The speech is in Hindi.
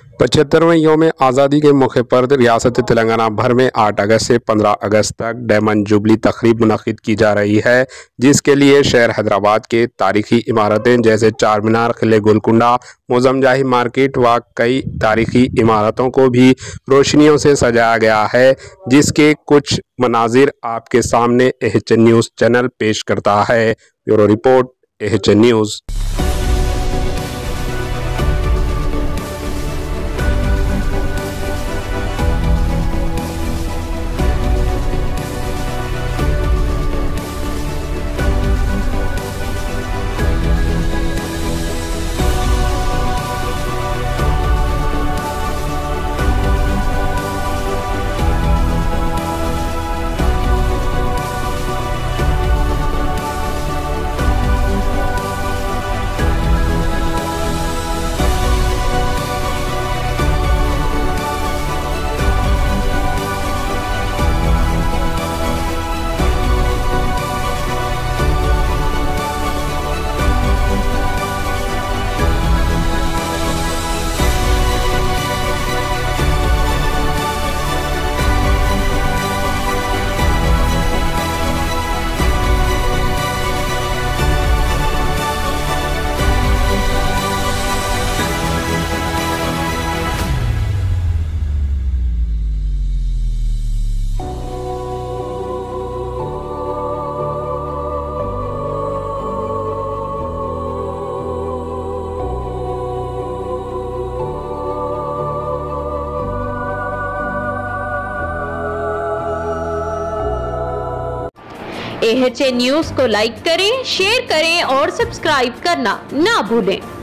75वें यौम आज़ादी के मौके पर रियासत तेलंगाना भर में 8 अगस्त से 15 अगस्त तक डायमंड जुबली तकरीब मुनक़िद की जा रही है, जिसके लिए शहर हैदराबाद के तारीखी इमारतें जैसे चार मीनार, किले गोलकुंडा, मोज़म जाही मार्केट व कई तारीखी इमारतों को भी रोशनियों से सजाया गया है, जिसके कुछ मनाजिर आपके सामने एएचएन न्यूज़ चैनल पेश करता है। Bureau report, AHN news. AHN news को लाइक करें, शेयर करें और सब्सक्राइब करना ना भूलें।